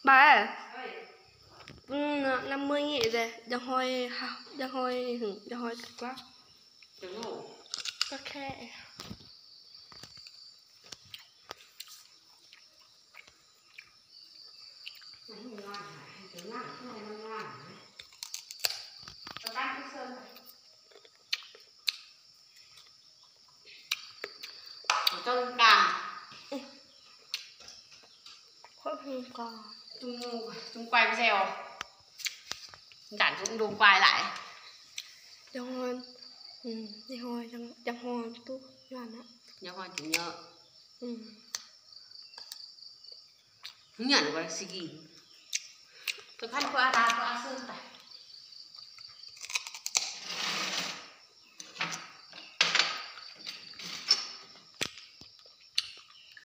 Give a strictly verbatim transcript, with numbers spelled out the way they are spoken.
Bà ừ, năm mươi nghìn rồi, đang hoi đang hoi hửng đang hoi quá. Trứng ngủ. Có khe. Trứng ngon hả? Trứng ngon, cái này nó ngon hả? Cho tan cái sơn này. Cho cam. Không không có. Chúng, chúng quay video. Chẳng chúng đùng quay lại. Đang hoi ừ, đang hoi đang đang hoi tốt ngon á. Nhớ hoa chỉ nhớ. Ừ. Nhận của Sigi. Tôi khăn qua ra qua sơn này.